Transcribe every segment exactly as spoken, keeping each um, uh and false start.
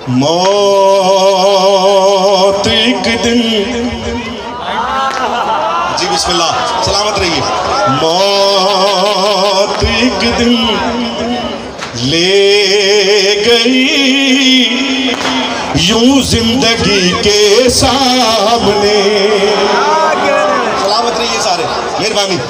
मौत एक दिन, जी बिस्मिल्लाह, सलामत रहिए। मौत एक दिन ले गई यूं जिंदगी के सामने, सलामत रहिए सारे, मेहरबानी।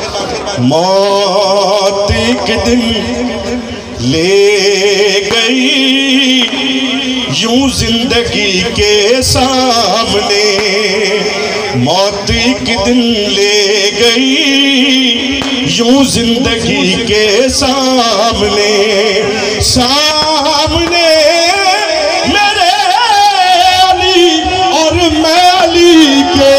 मौत एक दिन ले गई यूं जिंदगी के सामने, मौत एक दिन ले गई यूं जिंदगी के सामने। सामने मेरे अली और मैं अली के,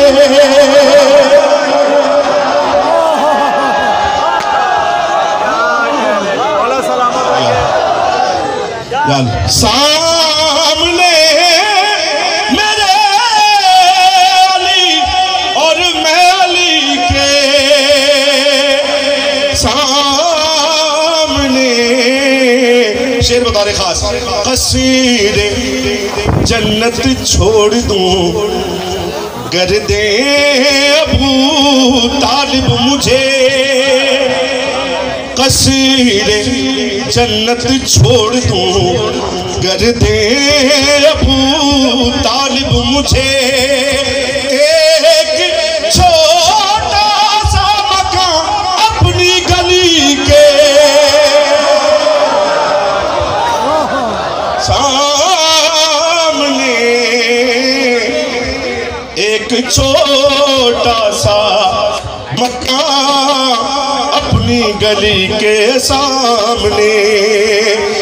सामने मेरे अली और मैं अली के सामने। शेर बता रहे खास, कसीरे जन्नत छोड़ दूं कर दे अबू तालिब मुझे, कसीरे जन्नत छोड़ दूं कर दे अबू तालिब मुझे। एक छोटा सा मकान अपनी गली के सामने, एक छोटा सा मकान अपनी गली के सामने।